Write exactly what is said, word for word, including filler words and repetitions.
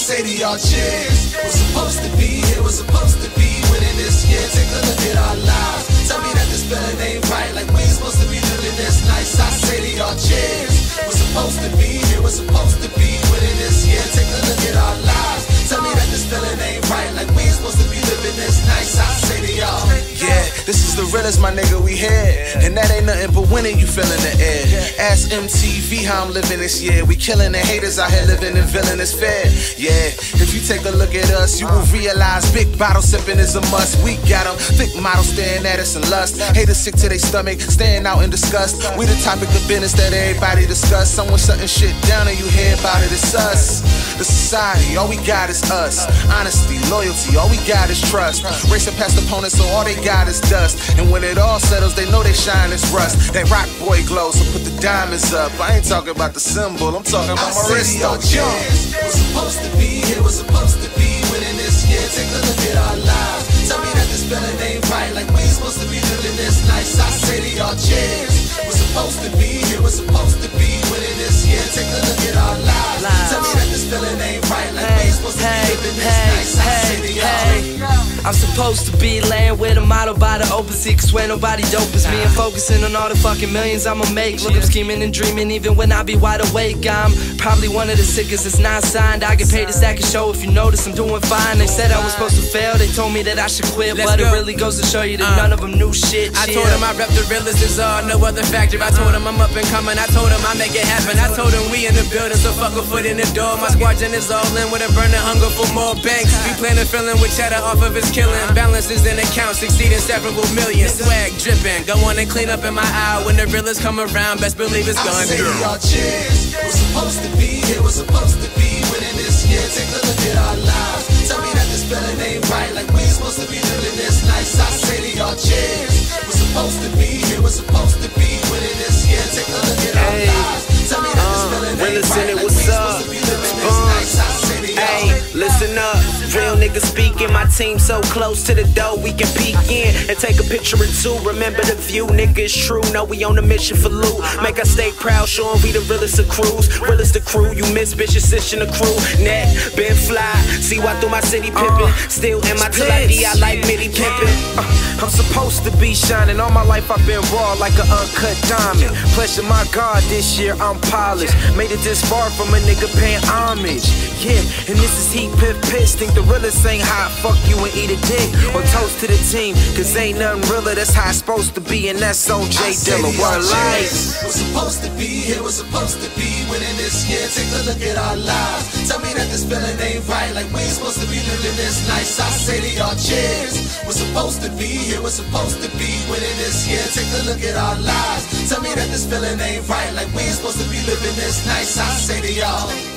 say to y'all, cheers. We're supposed to be here, we're supposed to be winning this year. Take a look at our lives. Tell me that this feeling ain't right, like we ain't supposed to be living this nice. I say to y'all, cheers. We're supposed to be here, we're supposed to be winning this year. Take a look at our lives. Tell me that this feeling ain't right, like we ain't supposed to be living this nice. I say to y'all, yeah, this is the realest, my nigga, we had. And that ain't nothing but winning, you feeling the air. Ask M T V how I'm living this year. We killing the haters out here living in villainous fed. Yeah, if you take a look at us, you will realize big bottle sipping is a must. We got them, thick models staring at us in lust. Haters sick to their stomach, staying out in disgust. We the topic of business that everybody discuss. Someone shutting shit down and you hear about it, it's us. The society, all we got is us. Honesty, loyalty, all we got is trust. Racing past opponents, so all they got is dust. And when it all settles, they know they shine as rust. That rock boy glow, so put the diamonds up. I ain't talking about the symbol, I'm talking about my wrist. We're supposed to be here, we're supposed to be winning this year. Take a look at our lives. Tell me that this feeling ain't right, like we ain't supposed to be living this nice. I say to y'all, cheers. We're supposed to be here, we're supposed to be winning this year. Take a look at our lives. Tell me that this feeling ain't right, like we ain't supposed to be living this nice. I say to y'all, I'm supposed to be laying with a model by the open sea, cause where nobody dope as me. And focusing on all the fucking millions I'ma make. Look, I'm scheming and dreaming even when I be wide awake. I'm probably one of the sickest that's not signed. I get paid to stack a show, if you notice I'm doing fine. They said I was supposed to fail, they told me that I should quit. Let's but go. It really goes to show you that uh, none of them knew shit. I told them I rep the realest is all, no other factor. I told them I'm up and coming, I told them I make it happen. I told them we in the building, so fuck a foot in the door. My squadron is all in with a burning hunger for more banks. We plan a feeling with cheddar off of his killing. Balances in accounts exceeding several millions. Swag dripping, go on and clean up in my eye. When the realest come around, best believe it's gonna do. Y'all, cheers. We're supposed to be here, we're supposed to be winning this year. Take a look at our lives. Tell me that this feeling ain't right, like we ain't supposed to be living this nice. I say to y'all, cheers. We're supposed to be here, we're supposed to be winning this year. Take a look at our lives. Tell me that this feeling ain't right, like we ain't supposed to be living this nice. I say to y'all, hey, listen up. Real niggas speaking, my team so close to the door we can peek in and take a picture or two. Remember the view, nigga, it's true. Know we on a mission for loot. Make us stay proud, showing we the realest of crews. Realest the crew, you miss bitch, assisting the crew. Net, been fly, see why through my city pimpin'. Still in my till I D, I like midi pimpin'. uh, I'm supposed to be shining. All my life I've been raw like an uncut diamond. Pleasure my God, this year I'm polished. Made it this far from a nigga paying homage. Yeah, and this is heat pip piss. Think the realest ain't hot, fuck you and eat a dick. Or toast to the team, cause ain't nothing realer. That's how it's supposed to be, and that's O J Dilla. One life. We're supposed to be here, we're supposed to be winning this year. Take a look at our lives. Tell me that this feeling ain't right, like we ain't supposed to be living this nice. I say to y'all, cheers. We're supposed to be here, we're supposed to be winning this year. Take a look at our lives. Tell me that this feeling ain't right, like we ain't supposed to be living this nice. I say to y'all.